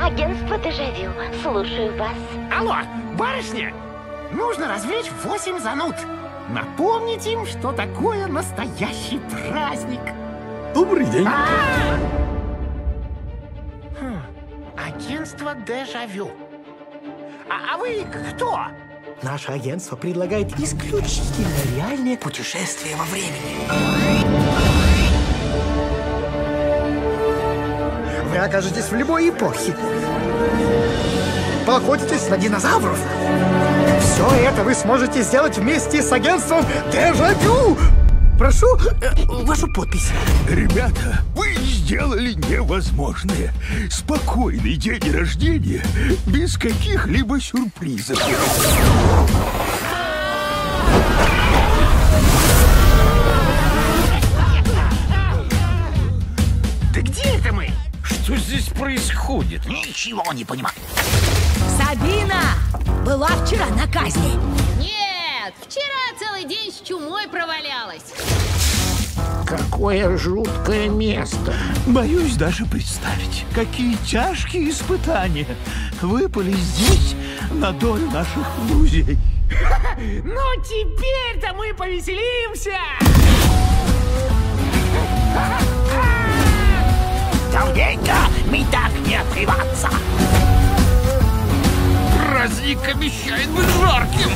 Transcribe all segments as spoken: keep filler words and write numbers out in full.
Агентство Дежавю. Слушаю вас. Алло, барышня! Нужно развлечь восемь зануд. Напомнить им, что такое настоящий праздник. Добрый день. А-а-а! Хм, агентство Дежавю. А, а вы кто? Наше агентство предлагает исключительно реальные путешествия во времени. Вы окажетесь в любой эпохе. Поохотитесь на динозавров. Все это вы сможете сделать вместе с агентством Дежавю. Прошу э, вашу подпись. Ребята, вы сделали невозможное. Спокойный день рождения без каких-либо сюрпризов. Да где это мы? Что здесь происходит? Ничего не понимаю. Сабина была вчера на казни. Нет, вчера целый день с чумой провалялась. Какое жуткое место. Боюсь даже представить, какие тяжкие испытания выпали здесь на долю наших друзей. Ну теперь-то мы повеселимся! Давненько мы так не отрываться. Праздник обещает быть жарким.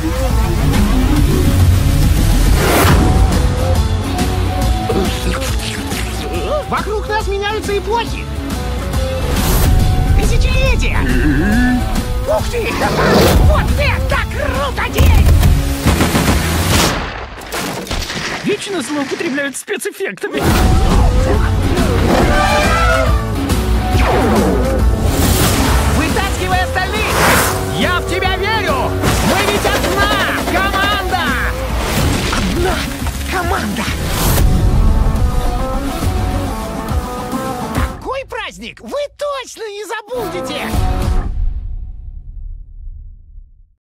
Вокруг нас меняются эпохи. Тысячелетия. Ух ты! Вот это круто день! Вечно злоупотребляют спецэффектами. Вытаскивай остальных! Я в тебя верю! Мы ведь одна команда! Одна команда! Такой праздник вы точно не забудете!